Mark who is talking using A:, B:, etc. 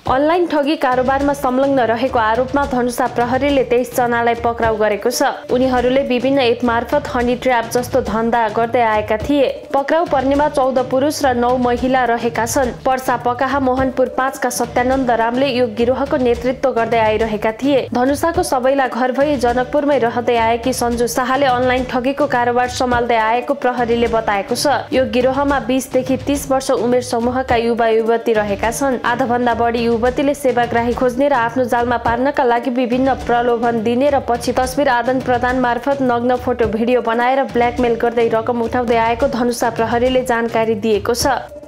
A: Online ठगी कारोबारमा संलग्न रहेको आरोपमा धनुषा प्रहरीले 23 जनालाई पक्राउ गरेको छ। उनीहरूले विभिन्न एप मार्फत हनी ट्र्याप जस्तो धन्दा गर्दै आएका थिए। पक्राउ पर्नेमा 14 पुरुष र 9 महिला रहेका छन्। पर्सा पकाहा मोहनपुर 5 का सत्यानन्द रामले यो गिरोहको नेतृत्व गर्दै आइरहेका थिए। धनुषाको सबैलाई घर भई जनकपुरमै रहँदै आएकी सञ्जु शाहले अनलाइन ठगीको कारोबार सम्हाल्दै आएको प्रहरीले बताएको छ। यो गिरोहमा 20 देखि 30 वर्ष उमेर समूहका युवा युवती रहेका छन्। आधा भन्दा बढी युवतीले सेवाग्राही खोज्ने र आफ्नो जालमा पार्नका लागि विभिन्न प्रलोभन दिने र पछि तस्बिर आदान प्रदान मार्फत नग्न फोटो भिडियो बनाएर ब्ल्याकमेल गर्दै रकम उठाउँदै आएको धनुषा प्रहरीले जानकारी दिएको छ।